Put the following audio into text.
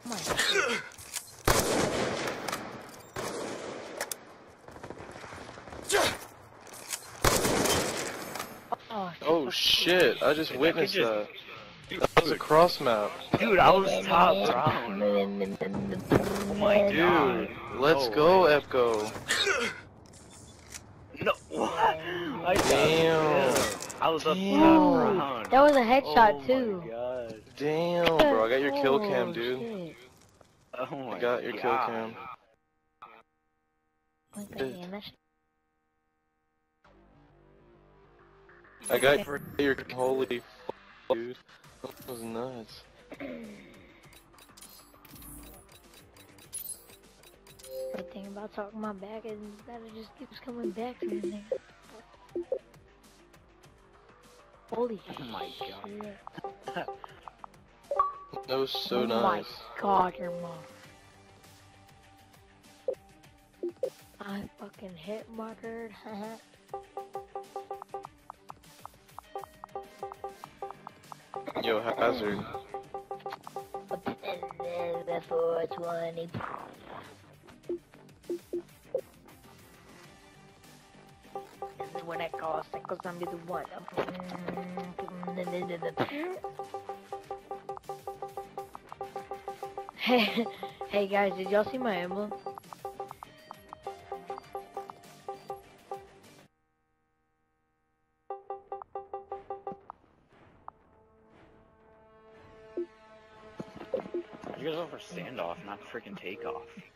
My Oh shit, I just witnessed that. That was a cross map. Dude, I was top round. Oh my god. Dude, let's go, Epco. No, what? Damn. I was up top Ooh, round. that was a headshot too. Oh my god. Damn, bro, I got your kill cam, dude. Shit. Oh my I got your kill god. cam. I got your holy dude. That was nuts. The thing about talking my back is that it just keeps coming back to me. Holy Oh my god. That was so oh nice. my god, your mom. I fucking hit muttered. Yo, Hazard. The 420. This is what I call single zombie the one. Hey guys, did y'all see my emblem? You guys went for standoff, not freaking takeoff.